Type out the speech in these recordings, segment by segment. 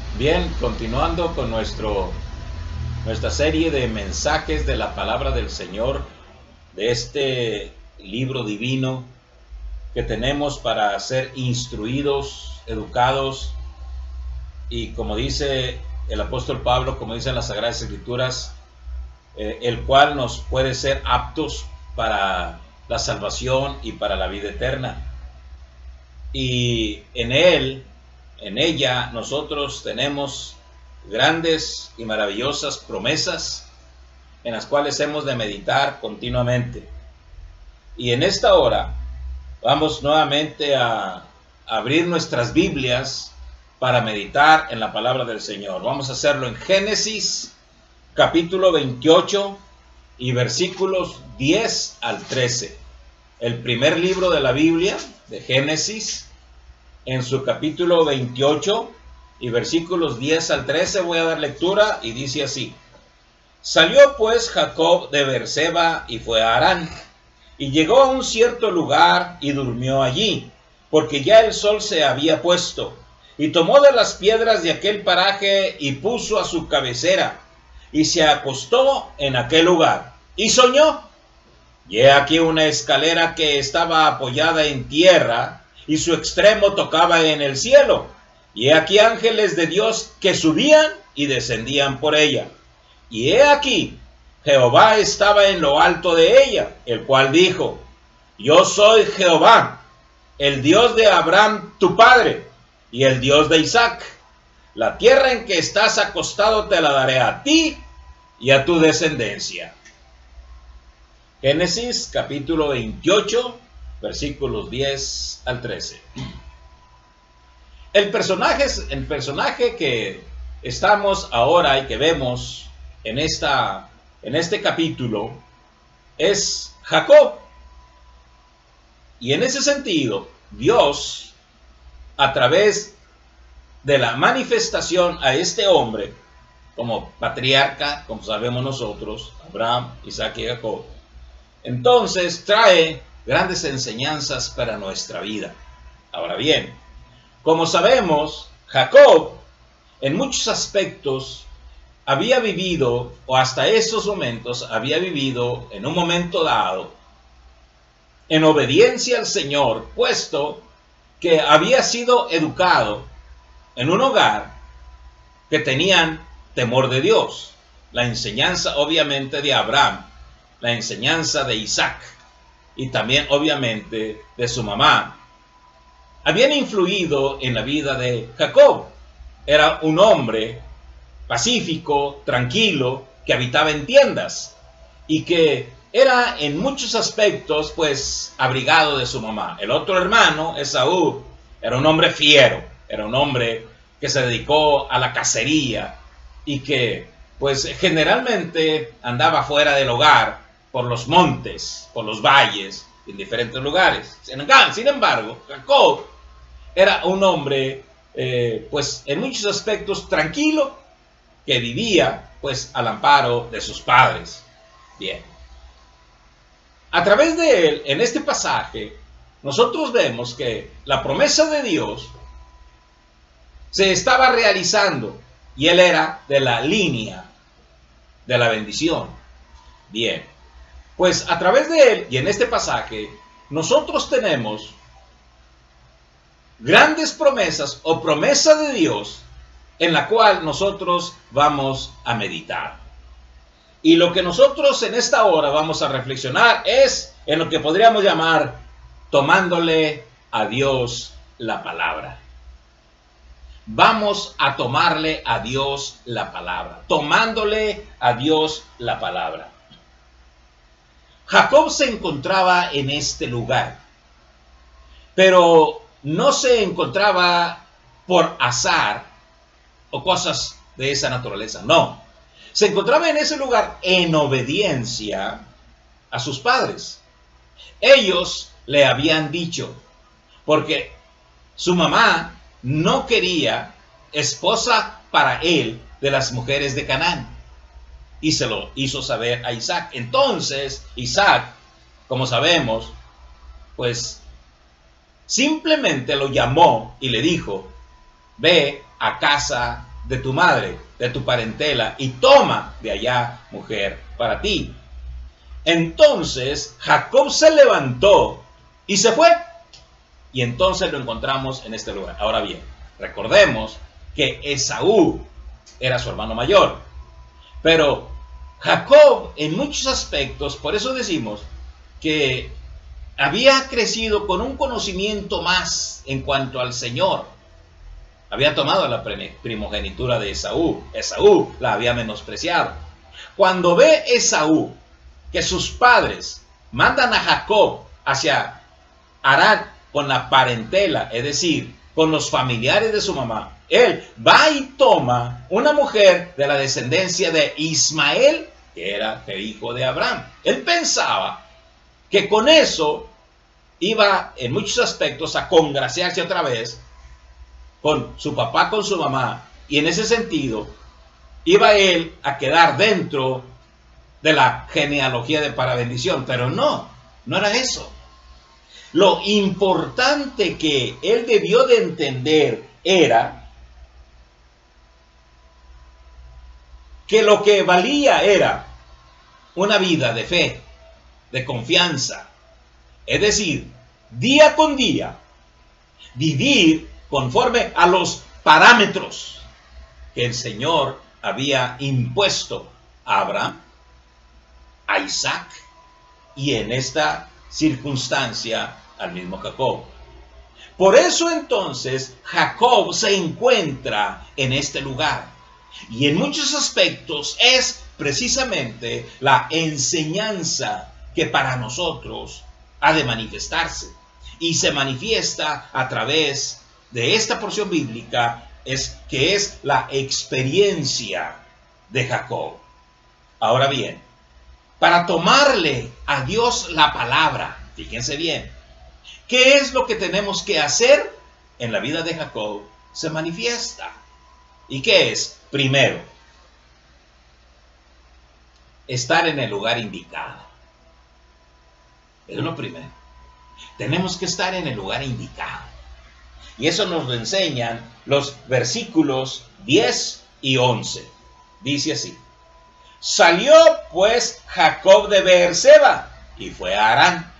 Bien, continuando con nuestra serie de mensajes de la palabra del Señor, de este libro divino que tenemos para ser instruidos, educados y, como dice el apóstol Pablo, como dicen las Sagradas Escrituras, el cual nos puede ser aptos para la salvación y para la vida eterna. Y en ella, nosotros tenemos grandes y maravillosas promesas en las cuales hemos de meditar continuamente. Y en esta hora vamos nuevamente a abrir nuestras Biblias para meditar en la palabra del Señor. Vamos a hacerlo en Génesis capítulo 28 y versículos 10 al 13. El primer libro de la Biblia, de Génesis, en su capítulo 28 y versículos 10 al 13 voy a dar lectura y dice así: Salió pues Jacob de Beerseba y fue a Harán, y llegó a un cierto lugar y durmió allí, porque ya el sol se había puesto, y tomó de las piedras de aquel paraje y puso a su cabecera, y se acostó en aquel lugar, y soñó. Y he aquí una escalera que estaba apoyada en tierra, y su extremo tocaba en el cielo. Y he aquí ángeles de Dios que subían y descendían por ella. Y he aquí Jehová estaba en lo alto de ella, el cual dijo: Yo soy Jehová, el Dios de Abraham tu padre, y el Dios de Isaac. La tierra en que estás acostado te la daré a ti y a tu descendencia. Génesis capítulo 28, versículos 10 al 13. El personaje que estamos ahora y que vemos en este capítulo es Jacob. Y en ese sentido, Dios, a través de la manifestación a este hombre como patriarca, como sabemos nosotros, Abraham, Isaac y Jacob, entonces trae grandes enseñanzas para nuestra vida. Ahora bien, como sabemos, Jacob en muchos aspectos había vivido, o hasta esos momentos había vivido en un momento dado, en obediencia al Señor, puesto que había sido educado en un hogar que tenían temor de Dios. La enseñanza obviamente de Abraham, la enseñanza de Isaac y también obviamente de su mamá, habían influido en la vida de Jacob. Era un hombre pacífico, tranquilo, que habitaba en tiendas y que era en muchos aspectos pues abrigado de su mamá. El otro hermano, Esaú, era un hombre fiero, era un hombre que se dedicó a la cacería y que pues generalmente andaba fuera del hogar, por los montes, por los valles, en diferentes lugares. Sin embargo, Jacob era un hombre pues en muchos aspectos tranquilo, que vivía pues al amparo de sus padres. Bien, a través de él, en este pasaje, nosotros vemos que la promesa de Dios se estaba realizando y él era de la línea de la bendición. Bien, pues a través de él y en este pasaje nosotros tenemos grandes promesas o promesa de Dios en la cual nosotros vamos a meditar. Y lo que nosotros en esta hora vamos a reflexionar es en lo que podríamos llamar tomándole a Dios la palabra. Vamos a tomarle a Dios la palabra, tomándole a Dios la palabra. Jacob se encontraba en este lugar, pero no se encontraba por azar o cosas de esa naturaleza, no. Se encontraba en ese lugar en obediencia a sus padres. Ellos le habían dicho, porque su mamá no quería esposa para él de las mujeres de Canaán, y se lo hizo saber a Isaac. Entonces Isaac, como sabemos, pues simplemente lo llamó y le dijo: ve a casa de tu madre, de tu parentela, y toma de allá mujer para ti. Entonces Jacob se levantó y se fue. Y entonces lo encontramos en este lugar. Ahora bien, recordemos que Esaú era su hermano mayor. Pero Jacob, en muchos aspectos, por eso decimos que había crecido con un conocimiento más en cuanto al Señor. Había tomado la primogenitura de Esaú. Esaú la había menospreciado. Cuando ve Esaú que sus padres mandan a Jacob hacia Harán con la parentela, es decir, con los familiares de su mamá, él va y toma una mujer de la descendencia de Ismael, que era el hijo de Abraham. Él pensaba que con eso iba en muchos aspectos a congraciarse otra vez con su papá, con su mamá, y en ese sentido iba él a quedar dentro de la genealogía de para bendición, pero no era eso. Lo importante que él debió de entender era que lo que valía era una vida de fe, de confianza, es decir, día con día, vivir conforme a los parámetros que el Señor había impuesto a Abraham, a Isaac y en esta circunstancia al mismo Jacob. Por eso entonces Jacob se encuentra en este lugar y en muchos aspectos es precisamente la enseñanza que para nosotros ha de manifestarse y se manifiesta a través de esta porción bíblica que es la experiencia de Jacob. Ahora bien, para tomarle a Dios la palabra, fíjense bien, ¿qué es lo que tenemos que hacer? En la vida de Jacob se manifiesta. ¿Y qué es? Primero, estar en el lugar indicado. Es lo primero. Tenemos que estar en el lugar indicado. Y eso nos lo enseñan los versículos 10 y 11. Dice así: salió pues Jacob de Beerseba y fue a Harán.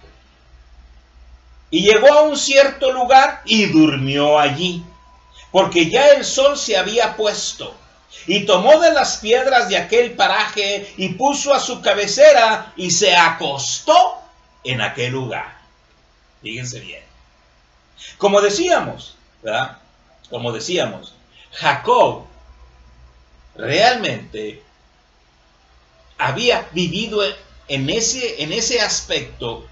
Y llegó a un cierto lugar y durmió allí, porque ya el sol se había puesto. Y tomó de las piedras de aquel paraje y puso a su cabecera y se acostó en aquel lugar. Fíjense bien. Como decíamos, ¿verdad? Como decíamos, Jacob realmente había vivido en ese aspecto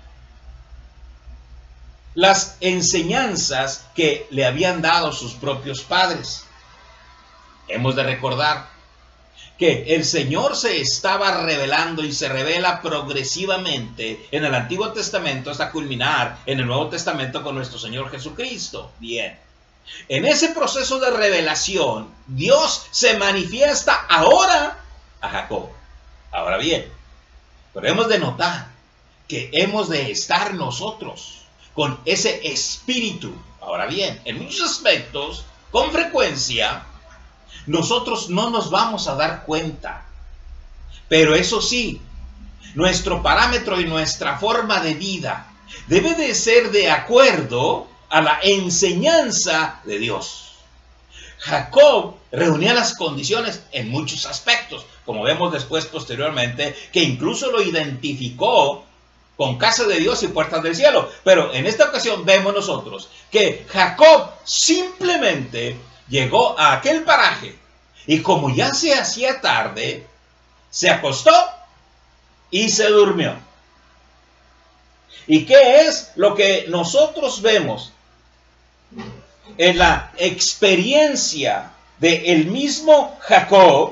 las enseñanzas que le habían dado sus propios padres. Hemos de recordar que el Señor se estaba revelando y se revela progresivamente en el Antiguo Testamento hasta culminar en el Nuevo Testamento con nuestro Señor Jesucristo. Bien, en ese proceso de revelación, Dios se manifiesta ahora a Jacob. Ahora bien, pero hemos de notar que hemos de estar nosotros con ese espíritu. Ahora bien, en muchos aspectos, con frecuencia, nosotros no nos vamos a dar cuenta. Pero eso sí, nuestro parámetro y nuestra forma de vida debe de ser de acuerdo a la enseñanza de Dios. Jacob reunía las condiciones en muchos aspectos, como vemos después posteriormente, que incluso lo identificó con casa de Dios y puertas del cielo. Pero en esta ocasión vemos nosotros que Jacob simplemente llegó a aquel paraje y como ya se hacía tarde, se acostó y se durmió. ¿Y qué es lo que nosotros vemos en la experiencia del mismo Jacob?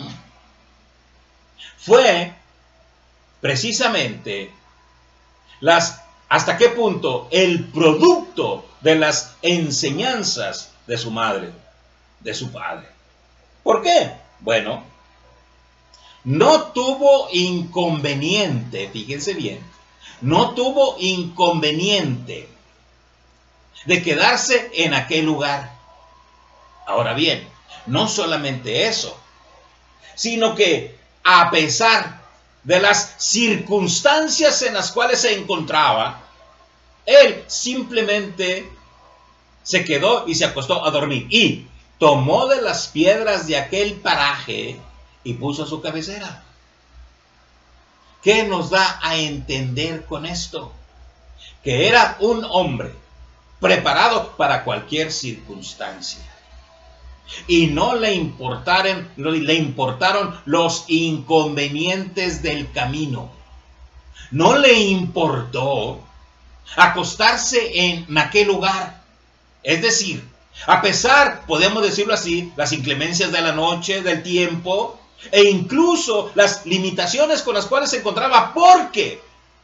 Fue precisamente hasta qué punto el producto de las enseñanzas de su madre, de su padre. ¿Por qué? Bueno, no tuvo inconveniente, fíjense bien, no tuvo inconveniente de quedarse en aquel lugar. Ahora bien, No solamente eso, sino que a pesar de las circunstancias en las cuales se encontraba, él simplemente se quedó y se acostó a dormir. Y tomó de las piedras de aquel paraje y puso a su cabecera. ¿Qué nos da a entender con esto? Que era un hombre preparado para cualquier circunstancia. Y no le importaron los inconvenientes del camino. No le importó acostarse en aquel lugar. Es decir, a pesar, podemos decirlo así, las inclemencias de la noche, del tiempo, e incluso las limitaciones con las cuales se encontraba, porque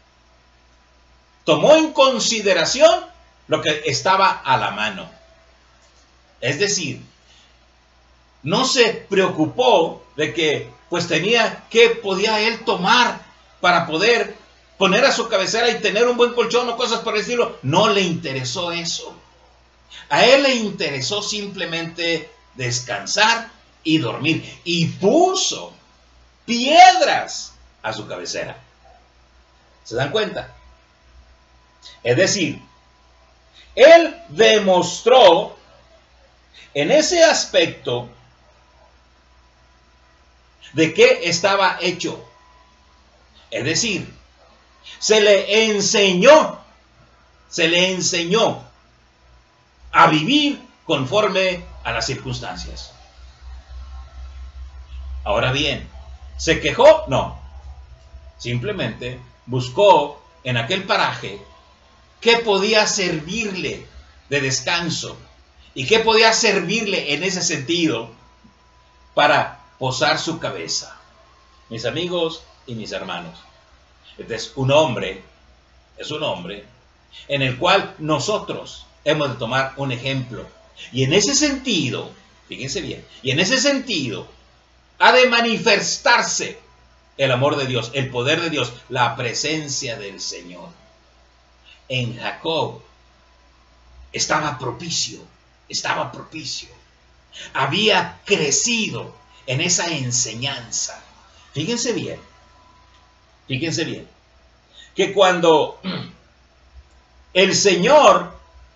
tomó en consideración lo que estaba a la mano. Es decir, no se preocupó de que pues tenía que podía él tomar para poder poner a su cabecera y tener un buen colchón o cosas por el estilo. No le interesó eso. A él le interesó simplemente descansar y dormir. Y puso piedras a su cabecera. ¿Se dan cuenta? Es decir, él demostró en ese aspecto de qué estaba hecho. Es decir, se le enseñó a vivir conforme a las circunstancias. Ahora bien, ¿se quejó? No. Simplemente buscó en aquel paraje qué podía servirle de descanso y qué podía servirle en ese sentido para posar su cabeza. Mis amigos y mis hermanos, este es un hombre en el cual nosotros hemos de tomar un ejemplo. Y en ese sentido, fíjense bien, y en ese sentido ha de manifestarse el amor de Dios, el poder de Dios, la presencia del Señor. En Jacob estaba propicio. Había crecido en esa enseñanza. Fíjense bien, que cuando el Señor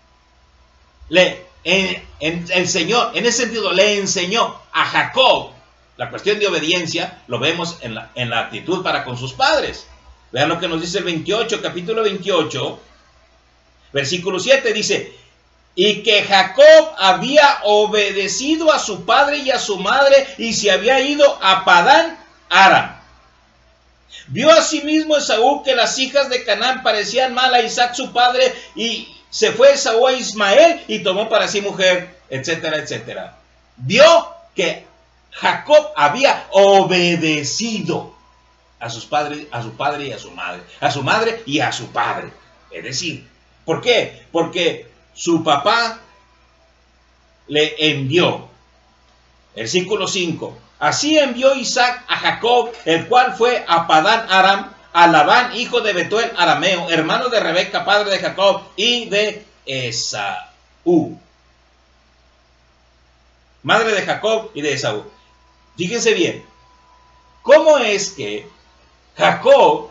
el Señor en ese sentido le enseñó a Jacob la cuestión de obediencia, lo vemos en la actitud para con sus padres. Vean lo que nos dice el 28, capítulo 28, versículo 7, dice: y que Jacob había obedecido a su padre y a su madre y se había ido a Padán Aram. Vio asimismo Esaú que las hijas de Canaán parecían mal a Isaac su padre, y se fue Esaú a Ismael y tomó para sí mujer, etcétera, etcétera. Vio que Jacob había obedecido a su padre y a su madre y a su padre. Es decir, ¿por qué? Porque su papá le envió. Versículo 5. Así envió Isaac a Jacob, el cual fue a Padán Aram, a Labán, hijo de Betuel arameo, hermano de Rebeca, padre de Jacob, y de Esaú, madre de Jacob y de Esaú. Fíjense bien, ¿cómo es que Jacob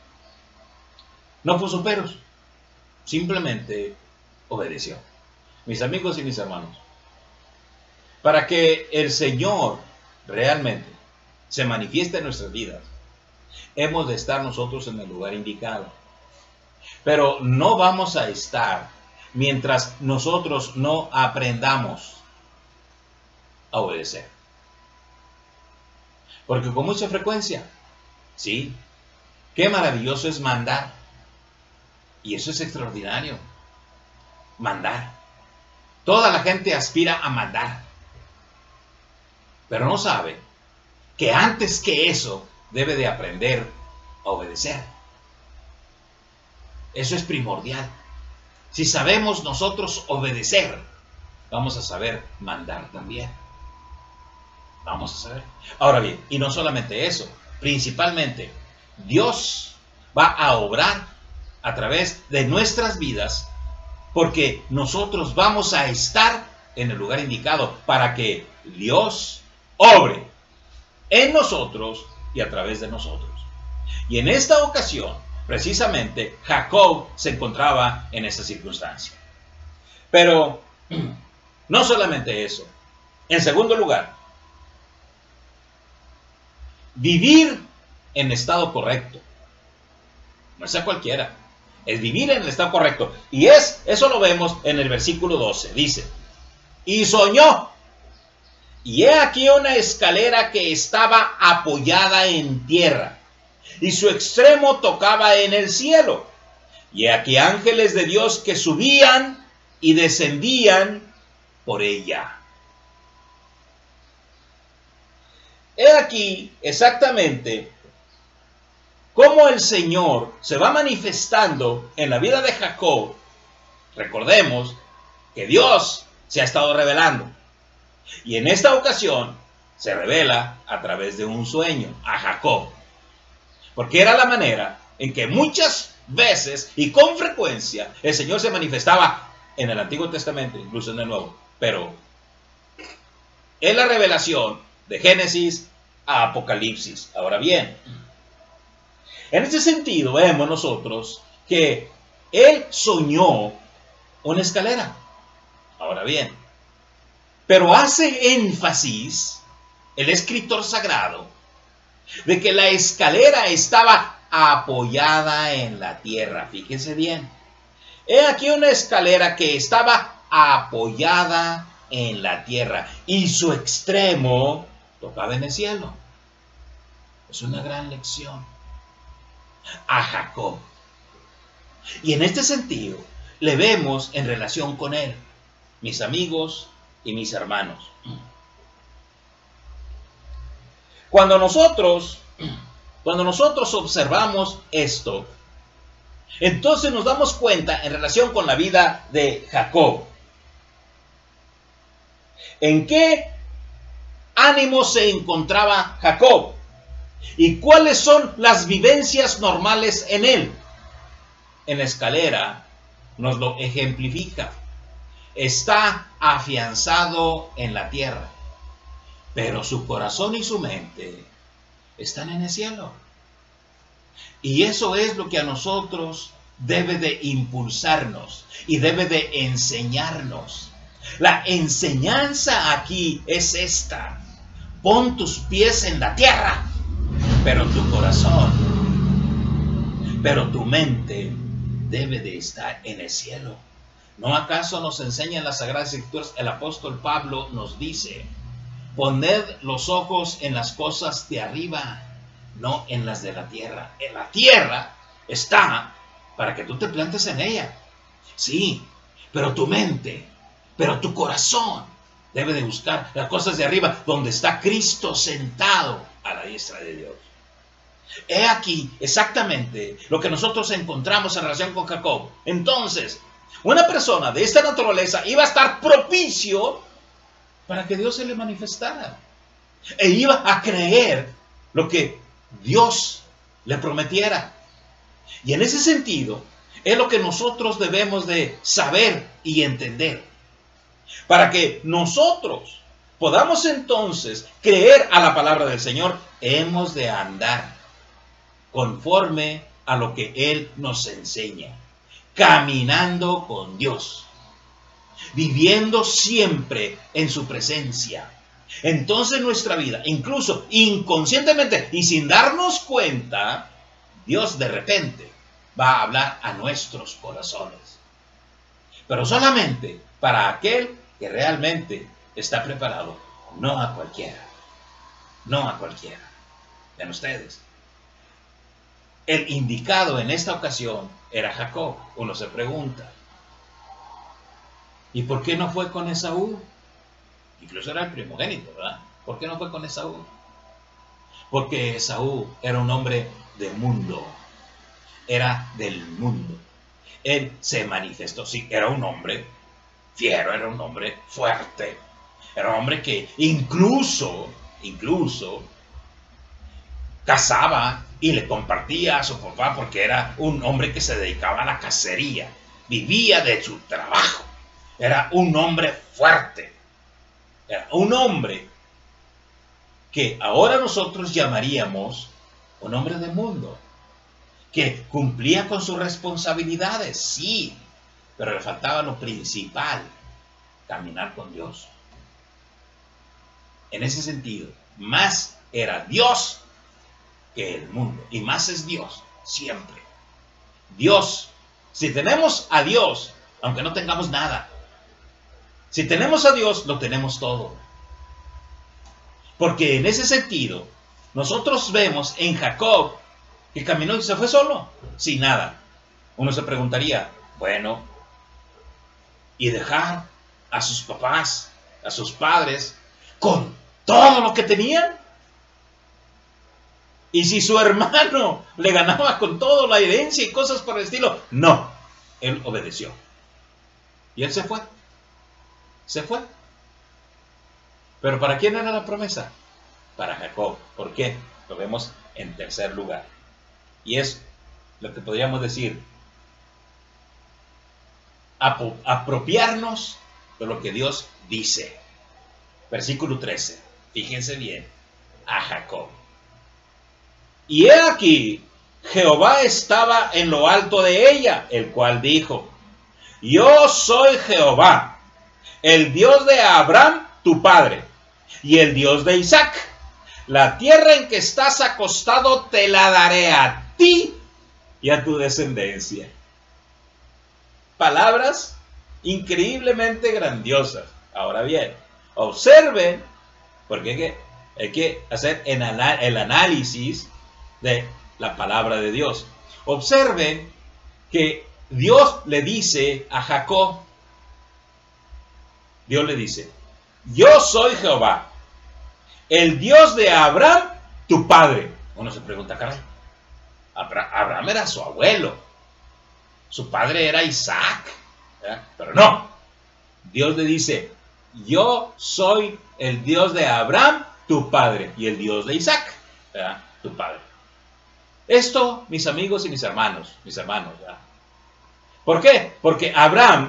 no puso peros? Simplemente obedeció. Mis amigos y mis hermanos, para que el Señor realmente se manifieste en nuestras vidas, hemos de estar nosotros en el lugar indicado. Pero no vamos a estar mientras nosotros no aprendamos a obedecer. Porque con mucha frecuencia, sí, qué maravilloso es mandar. Y eso es extraordinario. Mandar. Toda la gente aspira a mandar. Pero no sabe que antes que eso debe de aprender a obedecer. Eso es primordial. Si sabemos nosotros obedecer, vamos a saber mandar también. Vamos a saber. Ahora bien, y no solamente eso, principalmente Dios va a obrar a través de nuestras vidas, porque nosotros vamos a estar en el lugar indicado para que Dios obre en nosotros y a través de nosotros. Y en esta ocasión, precisamente, Jacob se encontraba en esta circunstancia. Pero no solamente eso. En segundo lugar, vivir en estado correcto. No sea cualquiera. Es vivir en el estado correcto. Y eso lo vemos en el versículo 12. Dice, y soñó. Y he aquí una escalera que estaba apoyada en tierra, y su extremo tocaba en el cielo. Y he aquí ángeles de Dios que subían y descendían por ella. He aquí exactamente cómo el Señor se va manifestando en la vida de Jacob. Recordemos que Dios se ha estado revelando. Y en esta ocasión se revela a través de un sueño a Jacob. Porque era la manera en que muchas veces y con frecuencia el Señor se manifestaba en el Antiguo Testamento, incluso en el Nuevo. Pero es la revelación de Génesis a Apocalipsis. Ahora bien, en este sentido vemos nosotros que él soñó una escalera. Ahora bien, pero hace énfasis el escritor sagrado de que la escalera estaba apoyada en la tierra. Fíjense bien. He aquí una escalera que estaba apoyada en la tierra y su extremo tocaba en el cielo. Es una gran lección a Jacob. Y en este sentido le vemos en relación con él, mis amigos y mis hermanos. Cuando nosotros observamos esto, entonces nos damos cuenta en relación con la vida de Jacob. ¿En qué ánimo se encontraba Jacob? ¿Y cuáles son las vivencias normales en él? En la escalera nos lo ejemplifica. Está afianzado en la tierra, pero su corazón y su mente están en el cielo. Y eso es lo que a nosotros debe de impulsarnos y debe de enseñarnos. La enseñanza aquí es esta: pon tus pies en la tierra, pero tu corazón, pero tu mente debe de estar en el cielo. ¿No acaso nos enseña en las Sagradas Escrituras? El apóstol Pablo nos dice: poned los ojos en las cosas de arriba, no en las de la tierra. En la tierra está para que tú te plantes en ella. Sí, pero tu mente, pero tu corazón debe de buscar las cosas de arriba, donde está Cristo sentado a la diestra de Dios. He aquí exactamente lo que nosotros encontramos en relación con Jacob. Entonces, una persona de esta naturaleza iba a estar propicio para que Dios se le manifestara. E iba a creer lo que Dios le prometiera. Y en ese sentido, es lo que nosotros debemos de saber y entender. Para que nosotros podamos entonces creer a la palabra del Señor, hemos de andar conforme a lo que Él nos enseña. Caminando con Dios, viviendo siempre en su presencia. Entonces nuestra vida, incluso inconscientemente y sin darnos cuenta, Dios de repente va a hablar a nuestros corazones. Pero solamente para aquel que realmente está preparado, no a cualquiera. No a cualquiera. Vean ustedes. El indicado en esta ocasión era Jacob. Uno se pregunta, ¿y por qué no fue con Esaú? Incluso era el primogénito, ¿verdad? ¿Por qué no fue con Esaú? Porque Esaú era un hombre de mundo. Era del mundo. Él se manifestó, sí, era un hombre fiero, era un hombre fuerte. Era un hombre que incluso cazaba y le compartía a su papá, porque era un hombre que se dedicaba a la cacería, vivía de su trabajo. Era un hombre fuerte. Era un hombre que ahora nosotros llamaríamos un hombre del mundo. Que cumplía con sus responsabilidades, sí. Pero le faltaba lo principal, caminar con Dios. En ese sentido, más era Dios que el mundo. Y más es Dios, siempre. Dios, si tenemos a Dios, aunque no tengamos nada, si tenemos a Dios, lo tenemos todo. Porque en ese sentido, nosotros vemos en Jacob que caminó y se fue solo, sin nada. Uno se preguntaría, bueno, ¿y dejar a sus papás, a sus padres, con todo lo que tenían? Y si su hermano le ganaba con toda la herencia y cosas por el estilo, no, él obedeció. Y él se fue. Se fue. ¿Pero para quién era la promesa? Para Jacob. ¿Por qué? Lo vemos en tercer lugar. Y es lo que podríamos decir, apropiarnos de lo que Dios dice. Versículo 13. Fíjense bien. A Jacob. Y he aquí, Jehová estaba en lo alto de ella, el cual dijo, yo soy Jehová, el Dios de Abraham, tu padre, y el Dios de Isaac. La tierra en que estás acostado te la daré a ti y a tu descendencia. Palabras increíblemente grandiosas. Ahora bien, observen, porque hay que hacer el análisis de la palabra de Dios. Observen que Dios le dice a Jacob, Dios le dice, yo soy Jehová, el Dios de Abraham, tu padre. Uno se pregunta, caray, Abraham era su abuelo, su padre era Isaac, ¿verdad? Pero no, Dios le dice, yo soy el Dios de Abraham, tu padre, y el Dios de Isaac, ¿verdad? Tu padre. Esto, mis amigos y mis hermanos, ¿verdad? ¿Por qué? Porque Abraham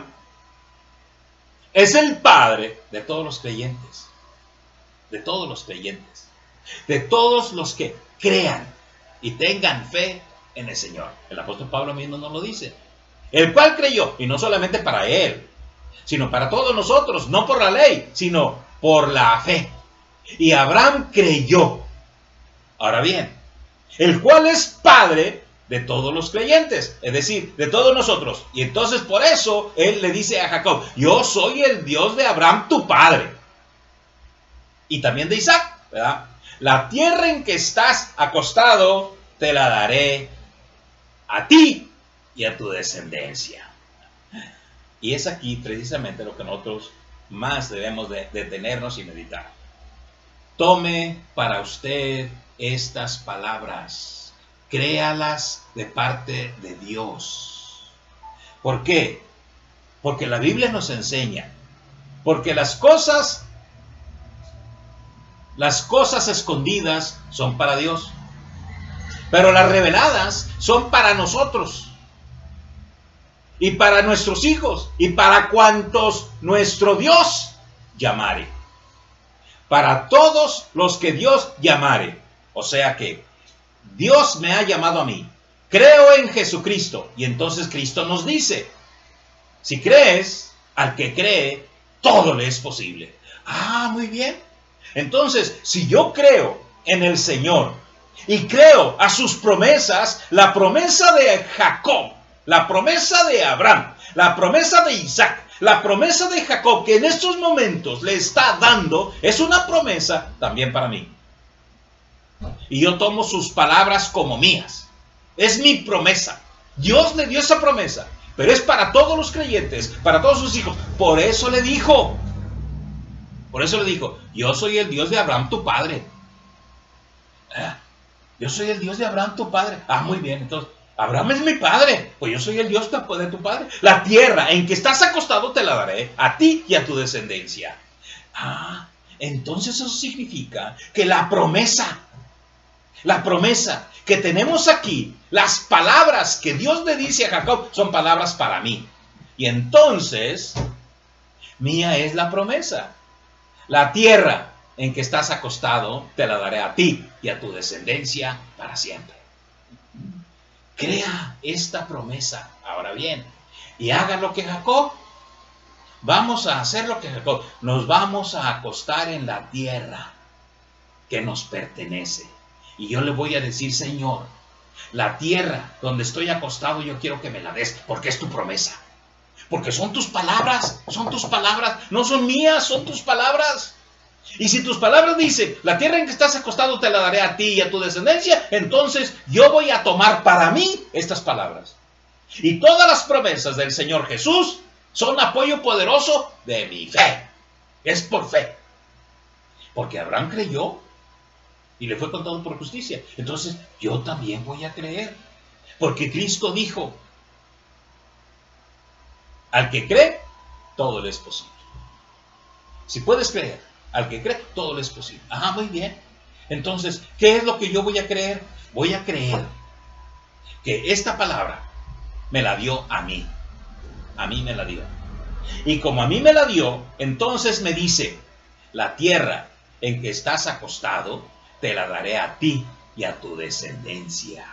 es el padre de todos los creyentes, de todos los creyentes, de todos los que crean y tengan fe en el Señor. El apóstol Pablo mismo nos lo dice, el cual creyó, y no solamente para él, sino para todos nosotros, no por la ley, sino por la fe. Y Abraham creyó. Ahora bien, el cual es padre de todos los creyentes, es decir, de todos nosotros. Y entonces por eso él le dice a Jacob, yo soy el Dios de Abraham, tu padre. Y también de Isaac, ¿verdad? La tierra en que estás acostado, te la daré a ti y a tu descendencia. Y es aquí precisamente lo que nosotros más debemos de detenernos y meditar. Tome para usted estas palabras, créalas de parte de Dios. ¿Por qué? Porque la Biblia nos enseña, porque las cosas escondidas son para Dios, pero las reveladas son para nosotros y para nuestros hijos y para cuantos nuestro Dios llamare. Para todos los que Dios llamare. O sea que Dios me ha llamado a mí. Creo en Jesucristo. Y entonces Cristo nos dice, si crees, al que cree, todo le es posible. Ah, muy bien. Entonces, si yo creo en el Señor y creo a sus promesas, la promesa de Jacob, la promesa de Abraham, la promesa de Isaac, la promesa de Jacob que en estos momentos le está dando, es una promesa también para mí. Y yo tomo sus palabras como mías. Es mi promesa. Dios le dio esa promesa, pero es para todos los creyentes, para todos sus hijos. Por eso le dijo, yo soy el Dios de Abraham, tu padre. Yo soy el Dios de Abraham, tu padre. Ah, muy bien, entonces, Abraham es mi padre, pues yo soy el Dios de tu padre. La tierra en que estás acostado te la daré a ti y a tu descendencia. Ah, entonces eso significa que la promesa que tenemos aquí, las palabras que Dios le dice a Jacob son palabras para mí. Y entonces Mía es la promesa. La tierra en que estás acostado te la daré a ti y a tu descendencia para siempre. Crea esta promesa. Ahora bien, y haga lo que Jacob. Vamos a hacer lo que Jacob. Nos vamos a acostar en la tierra que nos pertenece. Y yo le voy a decir, Señor, la tierra donde estoy acostado yo quiero que me la des, porque es tu promesa. Porque son tus palabras, no son mías, son tus palabras. Y si tus palabras dicen, la tierra en que estás acostado te la daré a ti y a tu descendencia, entonces yo voy a tomar para mí estas palabras. Y todas las promesas del Señor Jesús son apoyo poderoso de mi fe. Es por fe. Porque Abraham creyó y le fue contado por justicia. Entonces yo también voy a creer. Porque Cristo dijo, al que cree, todo le es posible. Si puedes creer, al que cree, todo le es posible. Ah, muy bien. Entonces, ¿qué es lo que yo voy a creer? Voy a creer que esta palabra me la dio a mí. A mí me la dio. Y como a mí me la dio, entonces me dice, la tierra en que estás acostado, te la daré a ti y a tu descendencia.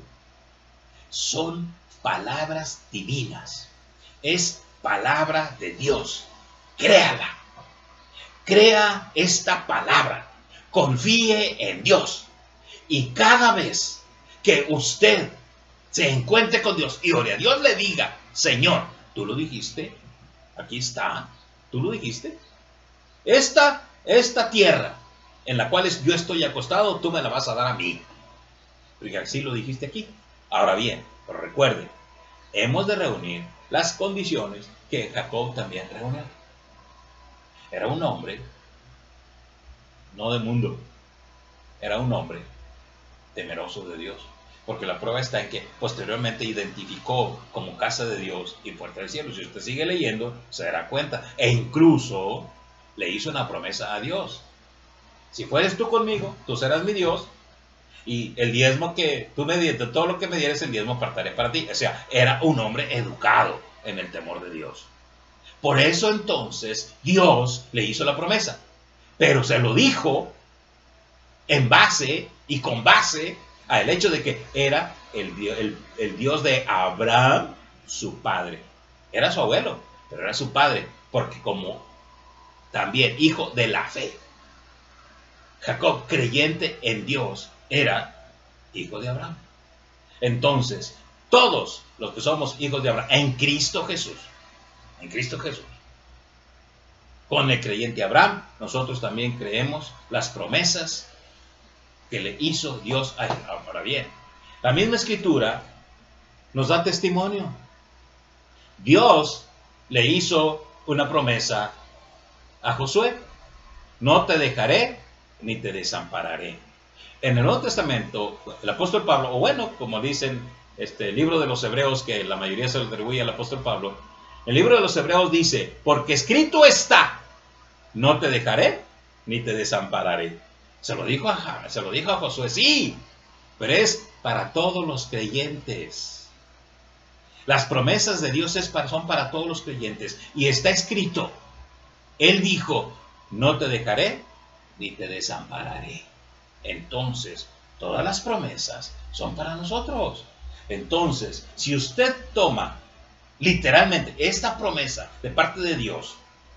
Son palabras divinas. Es palabra de Dios. Créala. Crea esta palabra. Confíe en Dios. Y cada vez que usted se encuentre con Dios y ore a Dios, le diga, Señor, tú lo dijiste, aquí está, tú lo dijiste. Esta tierra en la cual yo estoy acostado, tú me la vas a dar a mí. Porque así lo dijiste aquí. Ahora bien, pero recuerde, hemos de reunir las condiciones que Jacob también reunió. Era un hombre, no de mundo, era un hombre temeroso de Dios. Porque la prueba está en que posteriormente identificó como casa de Dios y puerta del cielo. Si usted sigue leyendo, se dará cuenta. E incluso le hizo una promesa a Dios. Si fueres tú conmigo, tú serás mi Dios. Y el diezmo que tú me dieres, todo lo que me dieres, el diezmo apartaré para ti. O sea, era un hombre educado en el temor de Dios. Por eso entonces Dios le hizo la promesa. Pero se lo dijo en base y con base al hecho de que era el Dios de Abraham, su padre. Era su abuelo, pero era su padre, porque como también hijo de la fe, Jacob, creyente en Dios, era hijo de Abraham. Entonces, todos los que somos hijos de Abraham, en Cristo Jesús, con el creyente Abraham, nosotros también creemos las promesas que le hizo Dios a él. Ahora bien, la misma escritura nos da testimonio. Dios le hizo una promesa a Josué. No te dejaré ni te desampararé. En el Nuevo Testamento, el apóstol Pablo, o bueno, como dicen el libro de los Hebreos, que la mayoría se lo atribuye al apóstol Pablo, el libro de los Hebreos dice, porque escrito está, no te dejaré ni te desampararé. Se lo dijo a Josué, sí, pero es para todos los creyentes. Las promesas de Dios son para todos los creyentes. Y está escrito, Él dijo, no te dejaré ni te desampararé. Entonces, todas las promesas son para nosotros. Entonces, si usted toma literalmente esta promesa de parte de Dios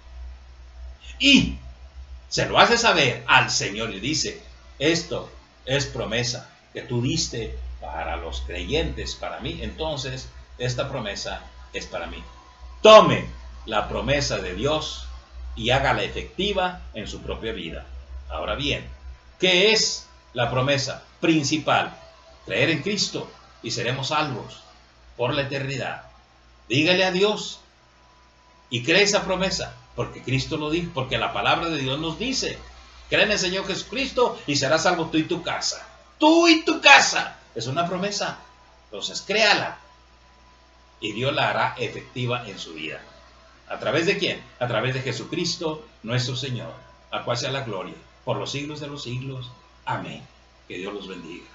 y se lo hace saber al Señor y dice, esto es promesa que tú diste para los creyentes, para mí, entonces esta promesa es para mí. Tome la promesa de Dios y hágala efectiva en su propia vida. Ahora bien, ¿qué es la promesa principal? Creer en Cristo y seremos salvos por la eternidad. Dígale a Dios y cree esa promesa, porque Cristo lo dijo, porque la palabra de Dios nos dice, cree en el Señor Jesucristo y serás salvo tú y tu casa. Tú y tu casa. Es una promesa. Entonces créala y Dios la hará efectiva en su vida. ¿A través de quién? A través de Jesucristo, nuestro Señor, a cual sea la gloria por los siglos de los siglos. Amén. Que Dios los bendiga.